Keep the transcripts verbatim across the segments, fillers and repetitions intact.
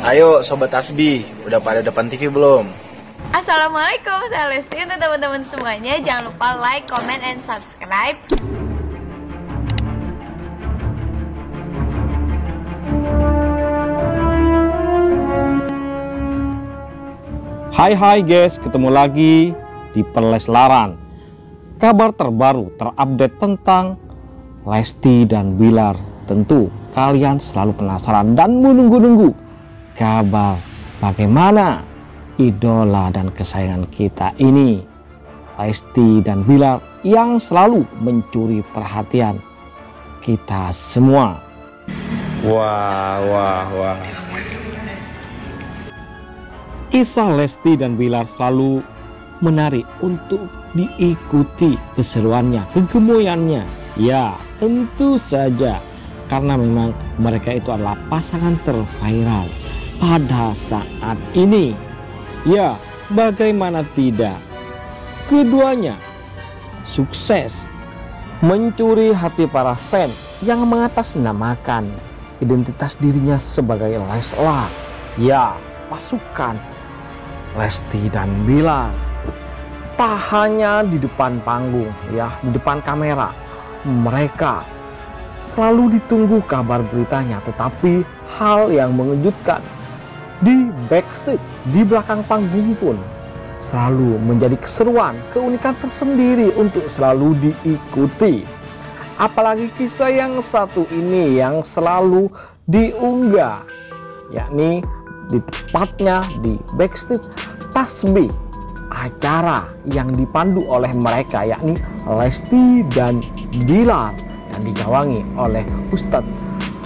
Ayo Sobat Tasbih, udah pada depan T V belum? Assalamualaikum, saya Lesti. Untuk teman-teman semuanya, jangan lupa like, comment, and subscribe. Hai hai guys, ketemu lagi di Perleslaran. Kabar terbaru terupdate tentang Lesti dan Bilar. Tentu kalian selalu penasaran dan menunggu-nunggu kabar bagaimana idola dan kesayangan kita ini, Lesti dan Bilar, yang selalu mencuri perhatian kita semua. Wah, wah, wah. Kisah Lesti dan Bilar selalu menarik untuk diikuti keseruannya, kegemoyannya. Ya, tentu saja karena memang mereka itu adalah pasangan terviral pada saat ini. Ya, bagaimana tidak? Keduanya sukses mencuri hati para fans yang mengatasnamakan identitas dirinya sebagai Leslar. Ya, pasukan Lesti dan Bilar. Tak hanya di depan panggung, ya, di depan kamera, mereka selalu ditunggu kabar beritanya, tetapi hal yang mengejutkan di backstage, di belakang panggung pun selalu menjadi keseruan, keunikan tersendiri untuk selalu diikuti. Apalagi kisah yang satu ini yang selalu diunggah, yakni di tepatnya di backstage Tasbih, acara yang dipandu oleh mereka, yakni Lesti dan Bilar, yang digawangi oleh Ustadz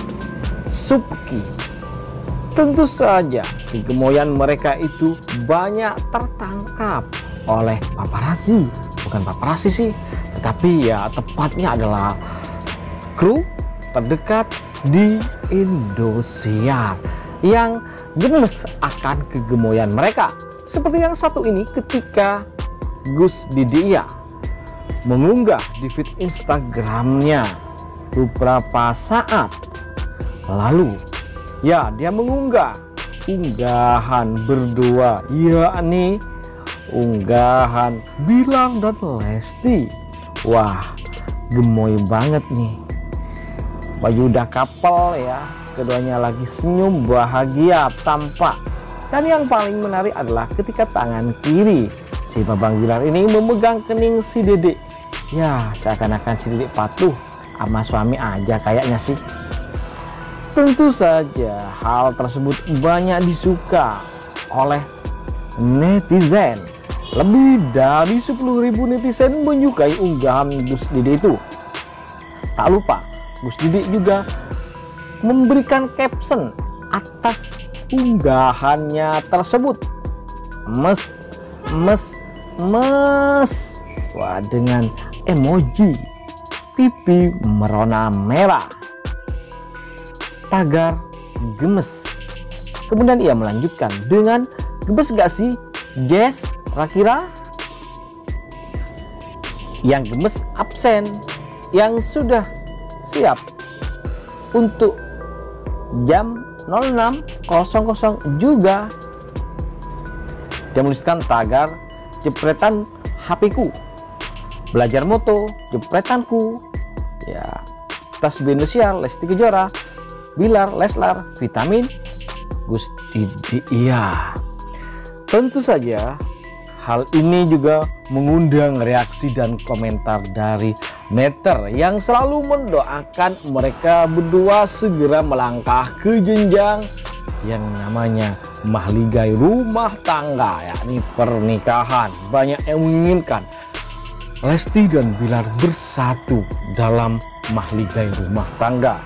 Subki. Tentu saja kegemoyan mereka itu banyak tertangkap oleh paparazzi. Bukan paparazzi sih, tetapi ya tepatnya adalah kru terdekat di Indosiar yang gemes akan kegemoyan mereka. Seperti yang satu ini ketika Gus Didia mengunggah di feed Instagramnya beberapa saat lalu. Ya, dia mengunggah unggahan berdua, yakni unggahan Bilar dan Lesti. Wah, gemoy banget nih. Baju udah couple ya, keduanya lagi senyum bahagia tampak. Dan yang paling menarik adalah ketika tangan kiri si Babang Bilar ini memegang kening si Dedek. Ya, seakan-akan si Dedek patuh sama suami aja kayaknya sih. Tentu saja hal tersebut banyak disuka oleh netizen. Lebih dari sepuluh ribu netizen menyukai unggahan Gus Didik itu. Tak lupa, Gus Didik juga memberikan caption atas unggahannya tersebut. Mes, mes, mes. Wah, dengan emoji pipi merona merah. Tagar gemes. Kemudian ia melanjutkan dengan, gemes gak sih Jess kira-kira? Yang gemes absen, yang sudah siap untuk jam nol enam nol nol juga. Dia menuliskan tagar jepretan H P ku, belajar moto jepretanku. Ya, Tasbih Indosiar, Lesti Kejora, Bilar, Leslar, vitamin Gus Didik. Iya, tentu saja hal ini juga mengundang reaksi dan komentar dari netter yang selalu mendoakan mereka berdua segera melangkah ke jenjang yang namanya mahligai rumah tangga, yakni pernikahan. Banyak yang menginginkan Lesti dan Bilar bersatu dalam mahligai rumah tangga.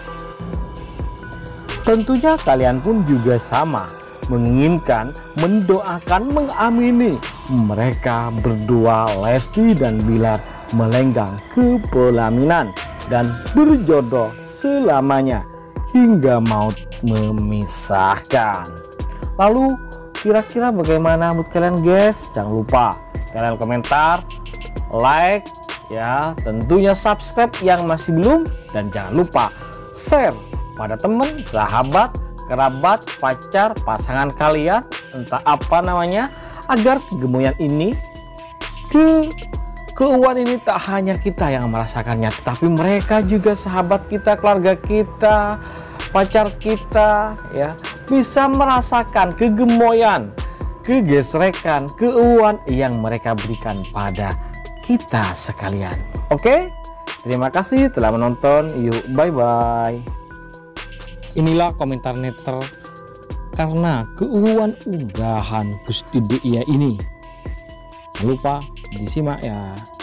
Tentunya kalian pun juga sama, menginginkan, mendoakan, mengamini mereka berdua, Lesti dan Bilar, melenggang ke pelaminan dan berjodoh selamanya hingga maut memisahkan. Lalu kira-kira bagaimana menurut kalian guys? Jangan lupa kalian komentar, like ya, tentunya subscribe yang masih belum, dan jangan lupa share pada teman, sahabat, kerabat, pacar, pasangan kalian, entah apa namanya, agar kegemuyan ini, ke keuangan ini tak hanya kita yang merasakannya, tetapi mereka juga sahabat kita, keluarga kita, pacar kita, ya, bisa merasakan kegemoyan, kegesrekan, keuangan yang mereka berikan pada kita sekalian. Oke, terima kasih telah menonton. Yuk, bye-bye. Inilah komentar netter karena keuangan unggahan Gusti Dia ini. Jangan lupa disimak ya.